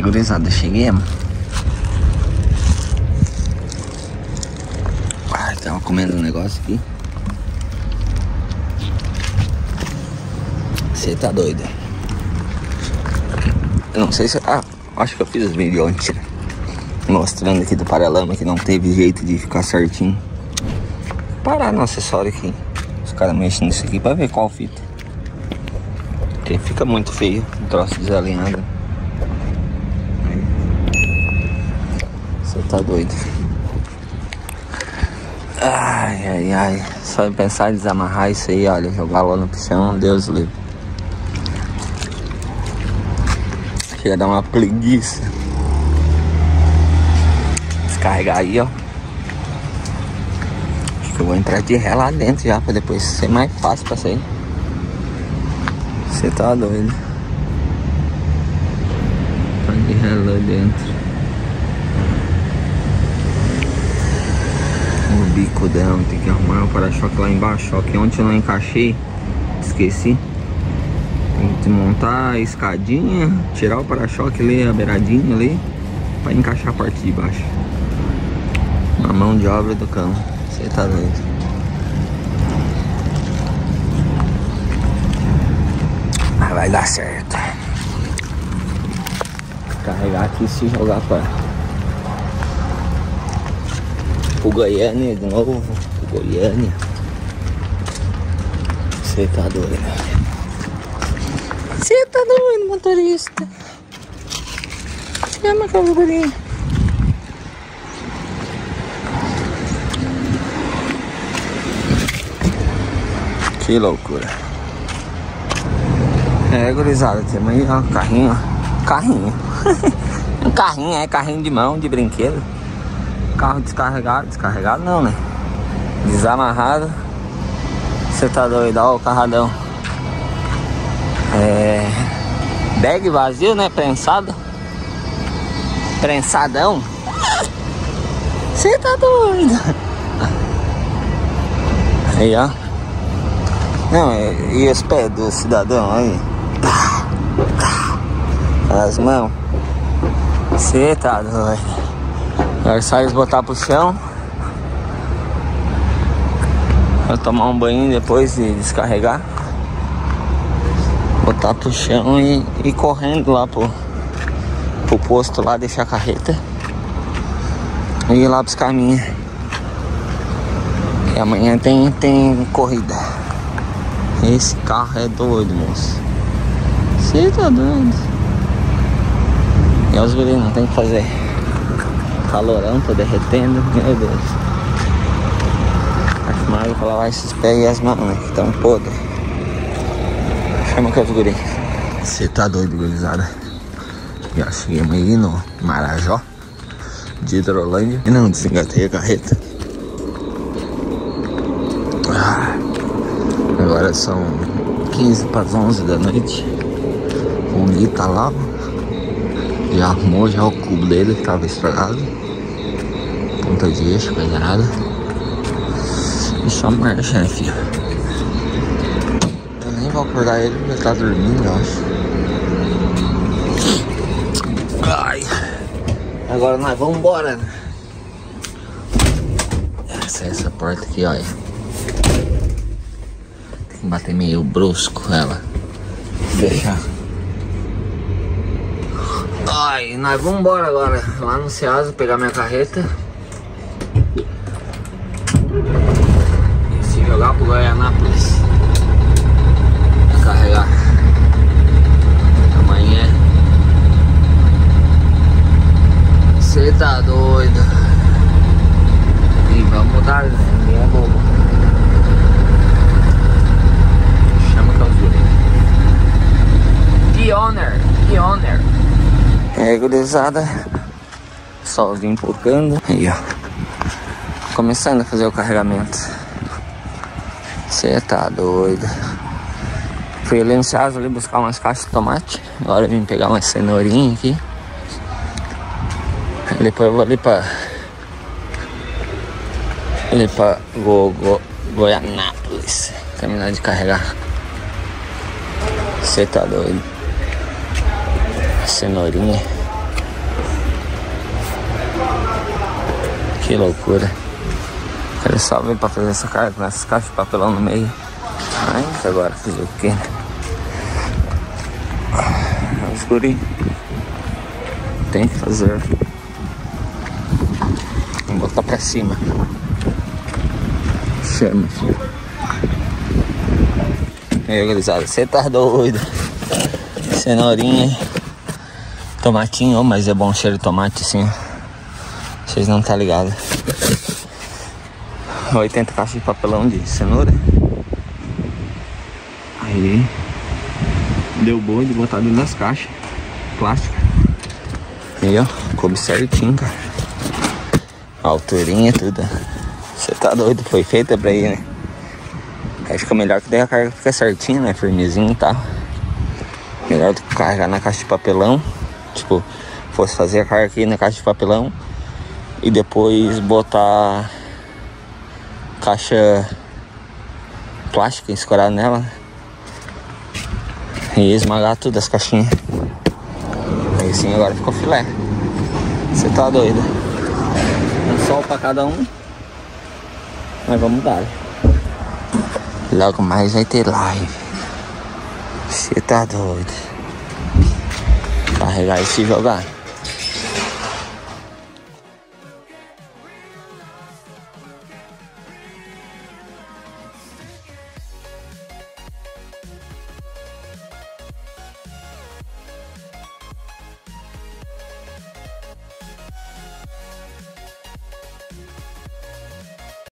gurizada, cheguemos. Ai, tava comendo um negócio aqui. Você tá doido? Eu não sei se... acho que eu fiz vídeo antes, né? Mostrando aqui do paralama que não teve jeito de ficar certinho. Parar no acessório aqui. Os caras mexem nisso aqui pra ver qual fita. Porque fica muito feio, um troço desalinhado. Você tá doido? Ai, ai, ai. Só em pensar em desamarrar isso aí, olha, jogar lá no chão, Deus livre. Chega a dar uma preguiça. Descarregar aí, ó. Acho que eu vou entrar de ré lá dentro já, pra depois ser mais fácil pra sair. Você tá doido? Tá de ré lá dentro. O bico dela, tem que arrumar o para-choque lá embaixo. Só que ontem eu não encaixei, esqueci. Tem que desmontar a escadinha, tirar o para-choque ali, a beiradinha ali, pra encaixar a parte de baixo. Uma mão de obra do cão. Você tá doido? Mas vai dar certo. Carregar aqui e se jogar pra o Goiânia de novo. O Goiânia. Você tá doido? Você tá doido, motorista? Chama aquela gurinha. Que loucura. É, gurizada, temos aí, ó, carrinho, ó. Carrinho. Um carrinho, é carrinho de mão, de brinquedo. Carro descarregado, descarregado não, né? Desamarrado. Você tá doido, ó, o carradão. É... bag vazio, né? Prensado. Prensadão. Você tá doido. Aí, ó. Não, e os pés do cidadão aí? As mãos. Você tá doido. Agora só eles botar pro chão. Vou tomar um banho depois de descarregar. Botar pro chão e ir correndo lá pro posto lá, deixar a carreta. E ir lá buscar a minha. E amanhã tem corrida. Esse carro é doido, moço. Você tá doido. E os guris não tem que fazer. Calorão, tô derretendo, meu Deus. Acho mais pra lavar esses pés e as mãos, né, que estão podres. Chama que eu guri. Você tá doido, gurizada. Já chegamos aí no Marajó de Hidrolândia. E não desengatei a carreta. Agora são 15 para as 11 da noite. O Gui tá lá. Já arrumou já o cubo dele que tava estragado. Ponta de eixo, coisa nada. E só marcha, né, filho? Eu nem vou acordar ele porque ele tá dormindo, eu acho. Ai. Agora nós vamos embora, né? Essa porta aqui, olha. Tem que bater meio brusco ela. Deixar. Ai, nós vamos embora agora. Lá no Ceasa pegar minha carreta. E se jogar pro Goianápolis. Carregar. Amanhã. Você tá doido. E vamos mudar, né? Ninguém é bobo. Chama que eu juro. The owner. É, gurizada. Solzinho pocando. Aí, ó. Começando a fazer o carregamento. Você tá doido. Fui ali no Ceasa ali buscar umas caixas de tomate. Agora eu vim pegar uma cenourinha aqui. Depois eu vou ali pra Goianápolis. Terminar de carregar. Você tá doido. Cenourinha. Que loucura. Ele só veio pra fazer essa carga com essas caixas de papelão no meio. Mas agora fazer o quê, né? Escuri. Tem que fazer. Vou botar pra cima. Chama, filho. E aí, gurizada, você tá doido? Cenourinha. Tomatinho, mas é bom cheiro de tomate assim. Vocês não tá ligado. 80 caixas de papelão de cenoura. Aí deu boa de botar dentro das caixas plásticas. Aí ó, coube certinho, cara. A alturinha, tudo. Você tá doido, foi feita pra ir, né? Aí fica melhor que daí a carga fica certinha, né? Firmezinho e tal. Melhor do que carregar na caixa de papelão. Tipo, fosse fazer a carga aqui na caixa de papelão e depois botar caixa plástica escorada nela e esmagar tudo as caixinhas. Aí sim, agora ficou filé. Você tá doido? Um sol pra cada um. Mas vamos dar. Logo mais vai ter live. Você tá doido? Carregar e se jogar.